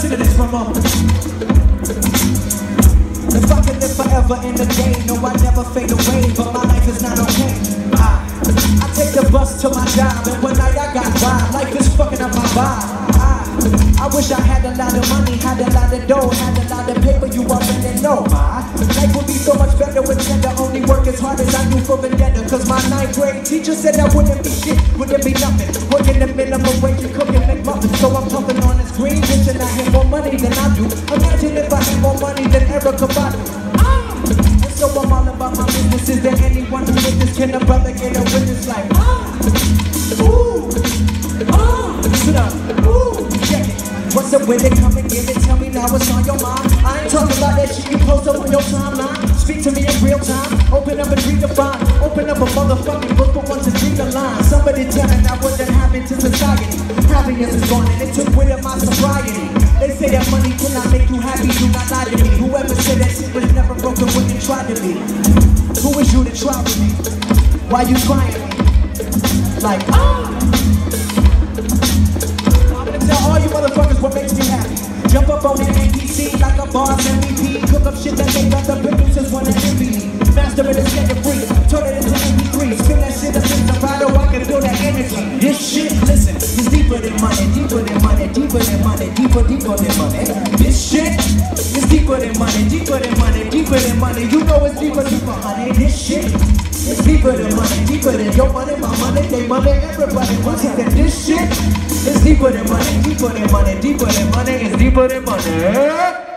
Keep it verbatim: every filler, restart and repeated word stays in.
Listen to this for a moment. If I could live forever in the game, no, I never fade away, but my life is not okay. I, I take the bus to my job, and one night I got vibe. Life is fucking up my vibe. I, I wish I had a lot of money, had a lot of dough, had a lot of paper, you already know. My life would be so much better with gender. Only work as hard as I do for Vendetta. Cause my ninth grade teacher said I wouldn't be shit, wouldn't be nothing. Working the minimum wage and cooking make muffins. So I'm pumping on this green bitch and I have more money than I do. Imagine if I had more money than Erykah Badu. And so I'm all about my business. Is there anyone who witness? Can a brother get a witness like ah, ooh, ah, sit up, ooh, check it. What's up with it? Come and get it. Tell me now what's on your mind. I ain't talking about that shit you post up on your timeline. Speak to me in real time. Open up and redefine. Open up a motherfucking book for one to read the line. Somebody tell me now what that happened to society. Happiness is gone and it took with it my sobriety. They say that money cannot make you happy. Do not lie to me. Whoever said that shit was never broken wouldn't try to be. Who is you to try with me? Why you trying me? Like ah. Tell all you motherfuckers what makes me happy. Jump up on that A P C like a boss M V P. Cook up shit that make other producers wanna envy me. Master it and get it free. Turn it into M P three. Spin that shit up in the bottle. I can feel that energy. This shit, listen, is deeper than money, deeper than money, deeper than money, deeper, deeper than money. This shit is deeper than money, deeper than money, deeper than money. You know it's deeper, deeper, honey. This shit is deeper than money, deeper than your money, my money, they money, everybody wants it. And this shit is deeper than money, deeper than money, deeper than money, it's deeper than money.